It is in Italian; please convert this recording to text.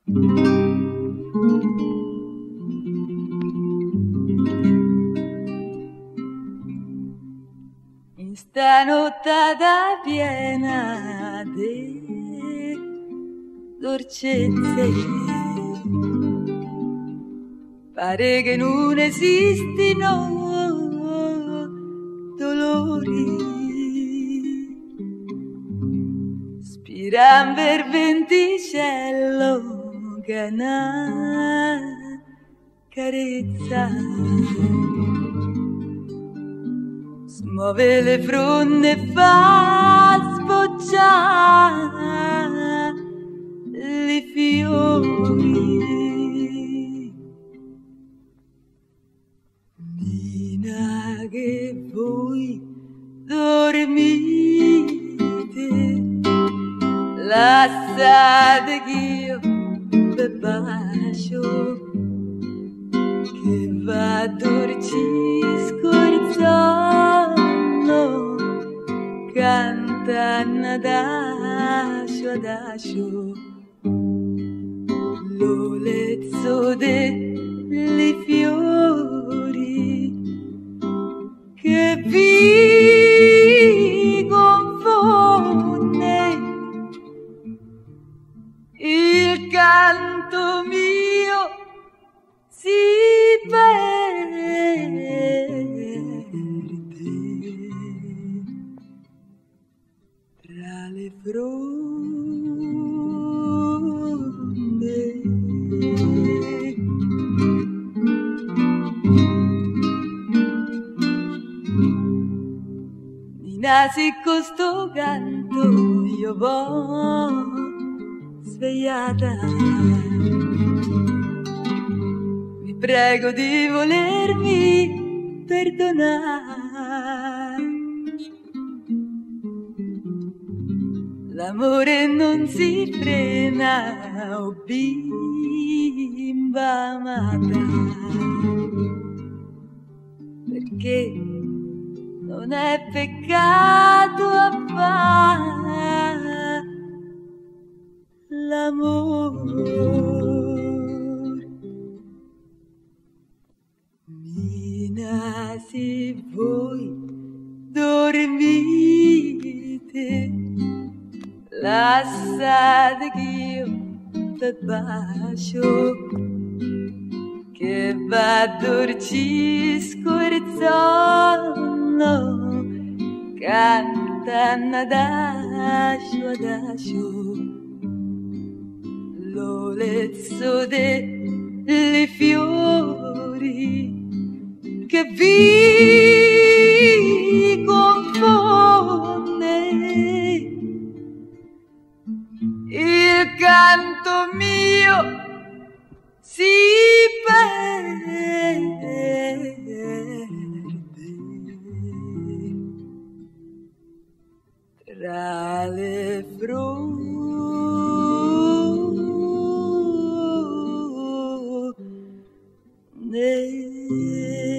In sta nottata piena di dolcezze, pare che non esistino dolori, spiran per venticello che una carezza smuove le fronde e fa sbocciare i fiori. Nina, che voi dormite, lasciate che io vi bacio, che va dolci scorzando, cantano adagio adagio, l'olezzo dei fiori che vi confonde, il canto mio si perde tra le fronde. Nina, se con sto canto io vo svegliata, vi prego di volermi perdonare. L'amore non si frena, oh bimba amata, perché non è peccato affare l'amore. Nina, se voi dormite, lasciate che io vi bacio, che va dolci scorzando, cantano adagio adagio, l'olezzo dei fiori che vi confonde, il canto mio si perde tra le fronde.